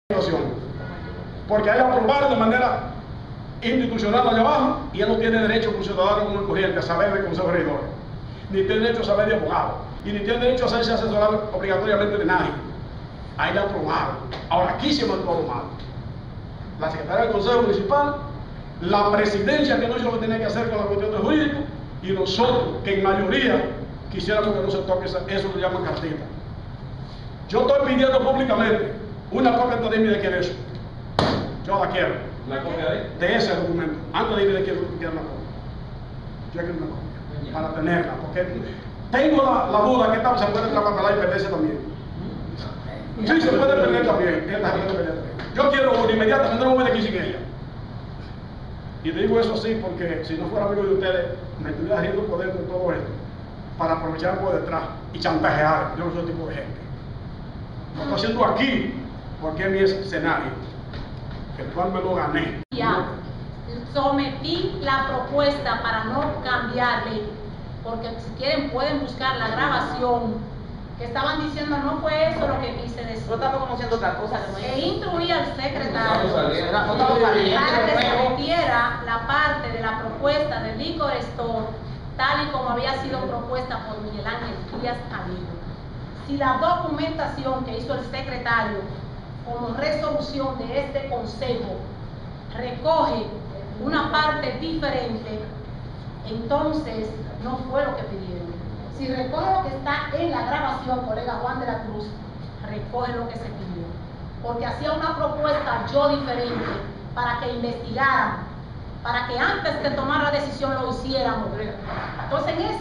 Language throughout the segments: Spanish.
Porque hay aprobar de manera institucional allá abajo y él no tiene derecho como ciudadano común corriente a saber de consejo de regidores, ni tiene derecho a saber de abogado, y ni tiene derecho a hacerse asesorar obligatoriamente de nadie. Ahí le aprobaron. Ahora aquí se mandó mal. La secretaria del Consejo Municipal, la presidencia que no hizo lo que tenía que hacer con la cuestión de jurídico, y nosotros, que en mayoría quisiéramos que no se toque eso lo llaman cartita. Yo estoy pidiendo públicamente una copia de de quién es eso. Yo la quiero. ¿La copia de ese documento? Antes de irme de quiero una copia. Yo quiero una copia. Para tenerla. Porque tengo la duda que esta se puede trapapelar y perderse también. Sí, se puede perder también. Esta se puede perder también. Yo quiero una inmediatamente, no me voy de aquí sin ella. Y digo eso así porque si no fuera amigo de ustedes, me estuviera riendo por dentro de todo esto. Para aprovechar por detrás y chantajear. Yo no soy ese tipo de gente. Lo estoy haciendo aquí porque es mi escenario, el cual me lo gané. Ya sometí la propuesta para no cambiarle, porque si quieren pueden buscar la grabación que estaban diciendo no fue eso lo que quise decir. No estamos conociendo otra cosa. E instruí al secretario para que se metiera la parte de la propuesta del Liquor Store tal y como había sido propuesta por Miguel Ángel Díaz Amigo. Si la documentación que hizo el secretario como resolución de este consejo recoge una parte diferente, entonces no fue lo que pidieron. Si recoge lo que está en la grabación, colega Juan de la Cruz, recoge lo que se pidió. Porque hacía una propuesta yo diferente para que investigaran, para que antes de tomar la decisión lo hiciéramos. Entonces en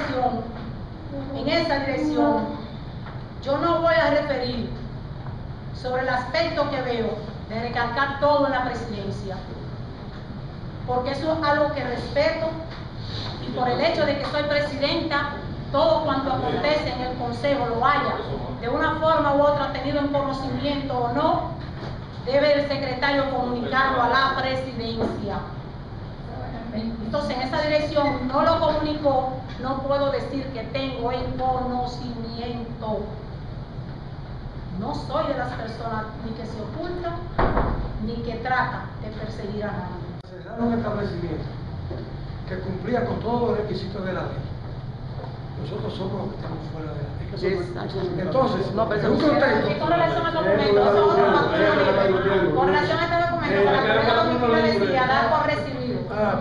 esa dirección, yo no voy a referir sobre el aspecto que veo de recalcar todo en la presidencia, porque eso es algo que respeto, y por el hecho de que soy presidenta, todo cuanto acontece en el consejo lo haya de una forma u otra tenido en conocimiento o no, debe el secretario comunicarlo a la presidencia. Entonces en esa dirección no lo comunicó, no puedo decir que tengo el conocimiento. No soy de las personas ni que se ocultan ni que tratan de perseguir a nadie. Cerraron un establecimiento que cumplía con todos los requisitos de la ley. Nosotros somos los que estamos fuera de la ley. Entonces, en un contexto. Con relación al documento, eso es otro factor. Con relación a este documento, la primera documento decía dar por recibido.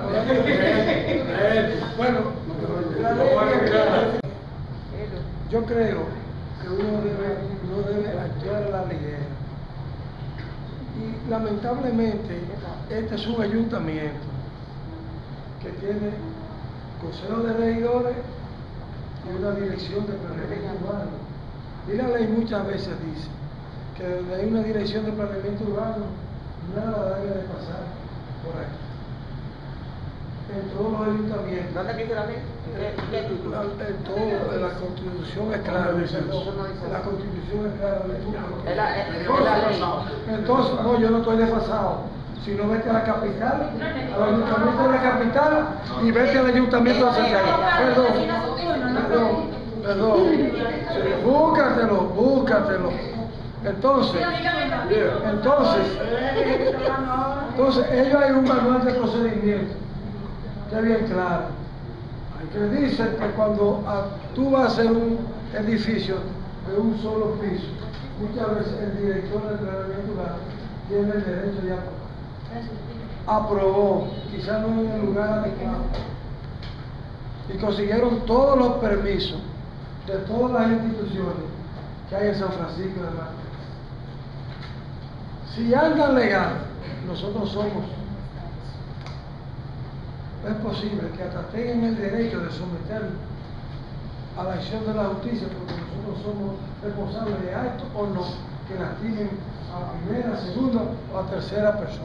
Bueno, la ley es clara. Yo creo que uno debe actuar a la ligera. Y lamentablemente, este es un ayuntamiento que tiene consejo de regidores y una dirección de planeamiento urbano. Y la ley muchas veces dice que donde hay una dirección de planeamiento urbano, nada debe de pasar por ahí. En todos los ayuntamientos. ¿Dónde dice la ley? La Constitución es clara. La Constitución es clara. Entonces, no, yo no estoy desfasado. Si no, vete a la capital, al ayuntamiento de la capital y vete al ayuntamiento de Santiago. Perdón. Búscatelo. Entonces, ellos hay un manual de procedimiento que es bien claro, que dice que cuando tú vas a hacer un edificio de un solo piso, muchas veces el director del planeamiento urbano tiene el derecho de aprobar. Aprobó, quizás no en el lugar adecuado, y consiguieron todos los permisos de todas las instituciones que hay en San Francisco de Macorís. Si andan legal, nosotros somos. Es posible que hasta tengan el derecho de someternos a la acción de la justicia, porque nosotros somos responsables de actos o no que lastimen a primera, segunda o a tercera persona.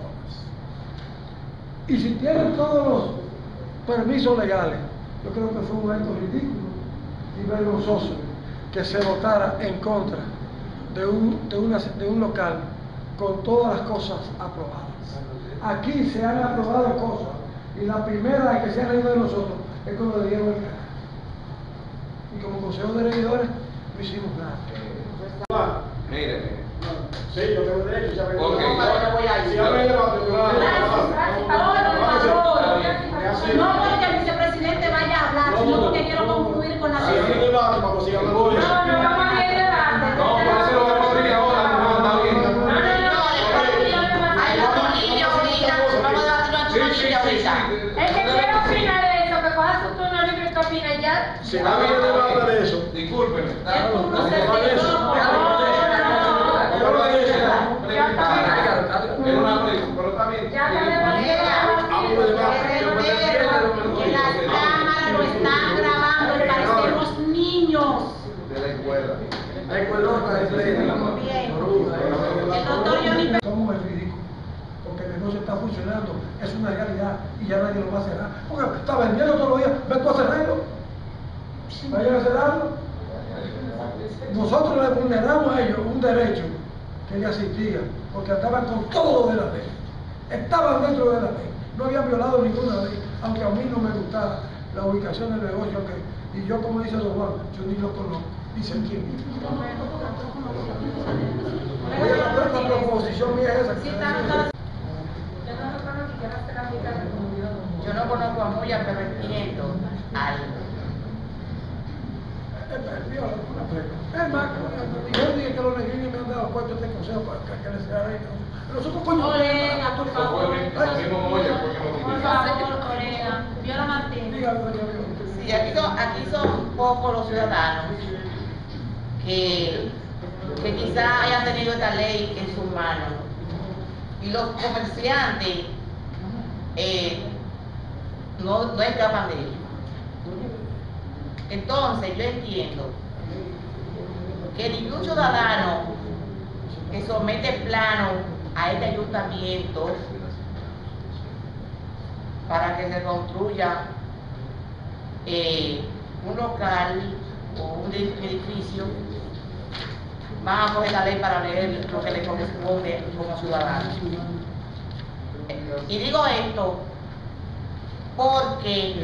Y si tienen todos los permisos legales, yo creo que fue un acto ridículo y vergonzoso que se votara en contra de un local con todas las cosas aprobadas. Aquí se han aprobado cosas y la primera que se ha reído de nosotros es cuando le dieron el cargo. Y como consejo de regidores no hicimos nada. Mire. Sí, yo tengo derecho. Si abre el Ok. debate, si abre el debate, yo No, porque el vicepresidente vaya a hablar, sino porque quiero concluir con la si abre el sesión. debate, cuando siga hablando de eso. No, por eso lo vamos a abrir ahora, no, está bien. Si abre el debate de eso. Discúlpenme. El turno se ¿Cuál es? cerró, por favor. Es una prisa, pero está bien. Que las cámaras lo están grabando y parecemos niños. De la escuela. La escuelota de Bien. El doctor Johnny Somos el ridículo, porque el negocio está funcionando, es una realidad y ya nadie lo va a cerrar. Porque está vendiendo todos los días, ven tú a cerrarlo. Vayan a cerrarlo. Nosotros le vulneramos a ellos un derecho que le asistía, porque estaban con todo lo de la ley. Estaban dentro de la ley. No habían violado ninguna ley, aunque a mí no me gustara la ubicación del negocio. Y yo, como dice don Juan, yo ni lo conozco. Dicen quién. Oye, la proposición mía es esa. Sí, está. Yo no conozco a Moya, pero entiendo algo. Es más, yo dije que los negrines me han dado cuenta de este consejo para que les sea ahí. Nosotros, coño, Colega, por Eso favor. fue lo mismo Moya, porque Por no favor, colega. Viola Martínez. dígame, doña Viola. Sí, aquí son pocos los ciudadanos que quizá hayan tenido esta ley en sus manos. Y los comerciantes no escapan de ello. Entonces, yo entiendo que ningún ciudadano que somete plano a este ayuntamiento para que se construya un local o un edificio, van a coger la ley para leer lo que le corresponde como ciudadano. Y digo esto porque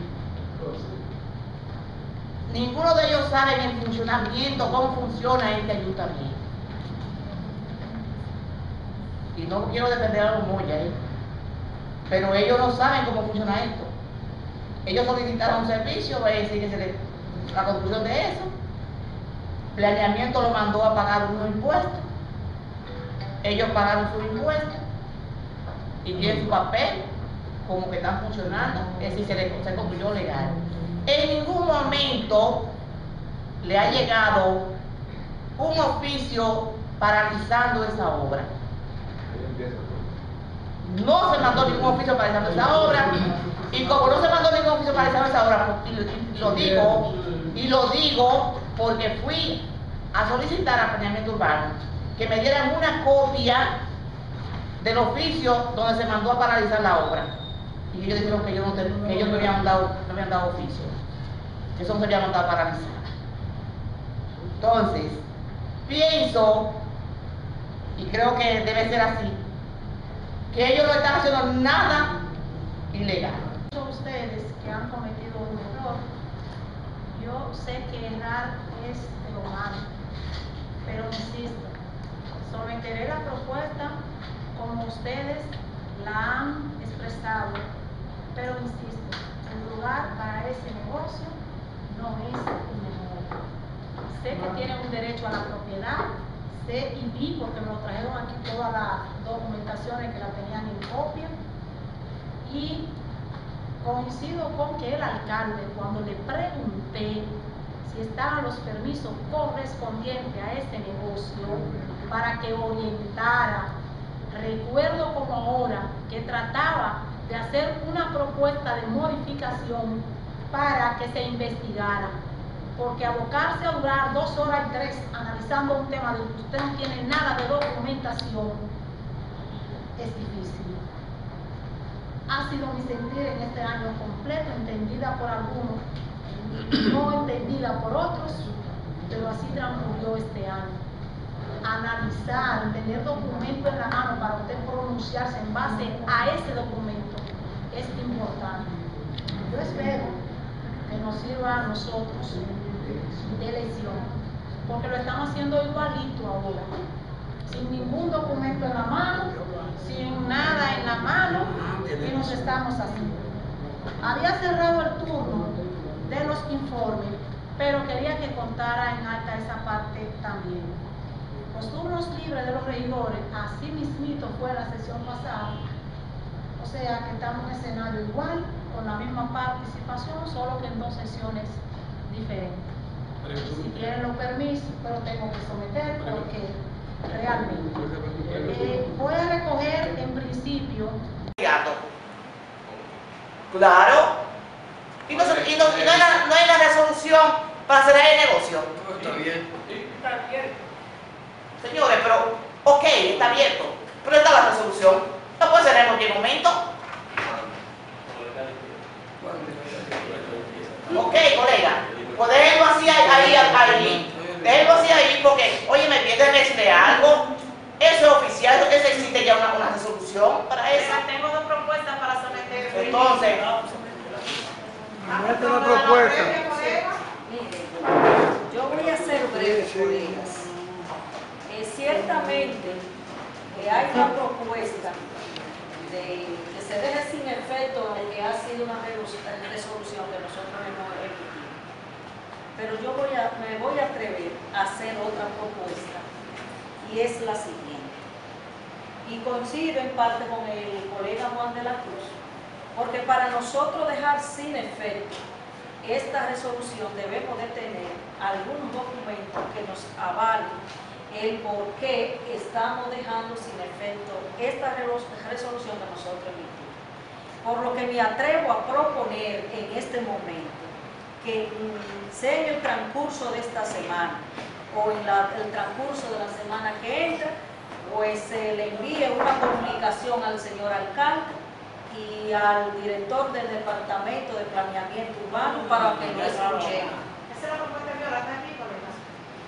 ninguno de ellos sabe en el funcionamiento, cómo funciona este ayuntamiento. Y no quiero defender a los Moya, pero ellos no saben cómo funciona esto. Ellos solicitaron un servicio, va a decir que la conclusión de eso. Planeamiento lo mandó a pagar unos impuestos. Ellos pagaron sus impuestos y tienen su papel como que están funcionando, es decir, se construyó legal. En ningún momento le ha llegado un oficio paralizando esa obra. No se mandó ningún oficio paralizando esa obra, y como no se mandó ningún oficio paralizando esa obra, y lo digo porque fui a solicitar a Planeamiento Urbano que me dieran una copia del oficio donde se mandó a paralizar la obra. Y ellos dijeron que ellos no habían dado oficio, que eso no se había mandado a paralizar. Entonces, pienso, y creo que debe ser así, que ellos no están haciendo nada ilegal. Ustedes que han cometido un error, yo sé que errar es de lo malo, pero insisto, someteré la propuesta como ustedes la han expresado, pero insisto, el lugar para ese negocio no es un negocio. Sé que tienen un derecho a la propiedad, sé y vi porque me lo trajeron aquí todas las documentaciones que la tenían en copia, y coincido con que el alcalde, cuando le pregunté si estaban los permisos correspondientes a este negocio para que orientara, recuerdo como ahora que trataba de hacer una propuesta de modificación para que se investigara, porque abocarse a durar 2 horas y 3 analizando un tema de que usted no tiene nada de documentación es difícil. Ha sido mi sentir en este año completo, entendida por algunos, no entendida por otros, pero así transcurrió este año. Analizar, tener documento en la mano para usted pronunciarse en base a ese documento es importante. Yo espero que nos sirva a nosotros de lección, porque lo estamos haciendo igualito ahora. sin ningún documento en la mano, sin nada en la mano, y nos estamos haciendo. Había cerrado el turno de los informes, pero quería que contara en acta esa parte también. Los turnos libres de los regidores, así mismito fue la sesión pasada, o sea que estamos en un escenario igual, con la misma participación, solo que en 2 sesiones diferentes. Si quieren los permisos, pero tengo que someter porque realmente voy a recoger en principio. Claro. Y no hay la resolución para hacer el negocio. Está bien. Señores, pero, ok, está abierto, pero está la resolución. No puede ser en cualquier momento. Ok, colega, pues déjenlo así ahí, déjenlo así ahí porque, oye, me pierde decirle algo. Eso es oficial, eso existe ya una resolución para eso. Tengo 2 propuestas para someter. Entonces, Mete la propuesta. Yo voy a ser breve, colegas. Ciertamente hay una propuesta de que se deje sin efecto lo que ha sido una resolución que nosotros hemos emitido. Pero yo me voy a atrever a hacer otra propuesta y es la siguiente. Y coincido en parte con el colega Juan de la Cruz, porque para nosotros dejar sin efecto esta resolución debemos de tener algunos documentos que nos avalen el por qué estamos dejando sin efecto esta resolución que nosotros emitimos. Por lo que me atrevo a proponer en este momento que sea en el transcurso de esta semana o en el transcurso de la semana que entra, pues se le envíe una comunicación al señor alcalde y al director del Departamento de Planeamiento Urbano para que lo escuchemos. Esa es la propuesta de Viola, ¿está aquí, colegas?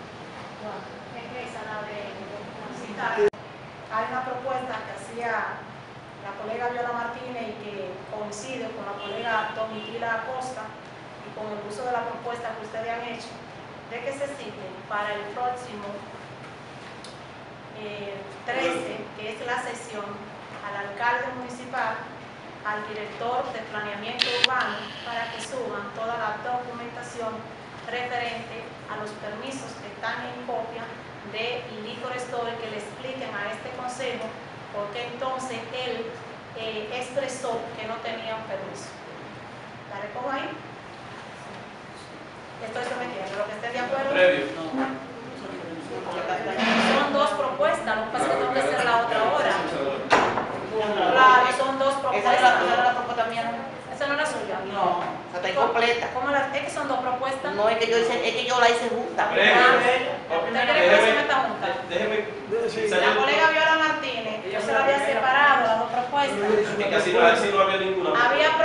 Es esa la de citar. Hay una propuesta que hacía la colega Viola Martínez y que coincide con la colega Domitila Acosta y con el uso de la propuesta que ustedes han hecho, de que se cite para el próximo 13, que es la sesión, al alcalde municipal, al director de planeamiento urbano, para que suban toda la documentación referente a los permisos que están en copia de Liquor Store, que le expliquen a este consejo por qué entonces él expresó que no tenía un permiso. ¿La recojo ahí? Estoy sometiendo, lo que esté de acuerdo. Son 2 propuestas, lo que pasa es que tengo que hacer la otra hora. Claro, son 2 propuestas. esa no es la propuesta mía, ¿no? ¿Esa no es la suya? No, está incompleta. ¿Cómo es que son 2 propuestas? No, es que yo la hice junta. ¿Usted quiere que se meta junta? La colega Viola Martínez, yo se la había separado, las 2 propuestas. no había ninguna.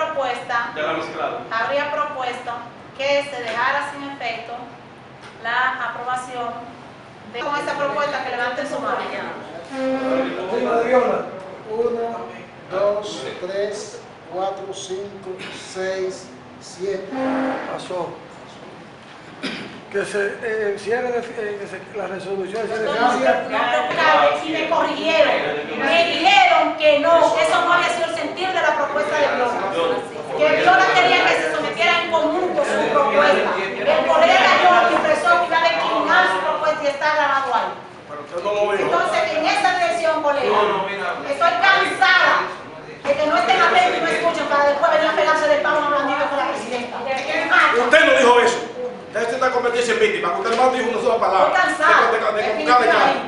Habría propuesto que se dejara sin efecto la aprobación de con esa propuesta que levanten su mano. Señora Viola. 1, 2, 3, 4, 5, 6, 7. Pasó. Que se cierre la resolución. Y me corrigieron. Me dijeron que no, eso no había sido el sentir de la propuesta de Viola. Que Viola quería que se sometiera en conjunto su propuesta. El colega yo expresó que iba a declinar su propuesta y está grabado ahí. Entonces, en esa dirección, colega, estoy cansada de que no estén atentos y no escuchen para después venir a pegarse del palo blandito con la presidenta. Usted no dijo eso. Usted está convirtiéndose en víctima. Usted no dijo una sola palabra. Estoy cansada. De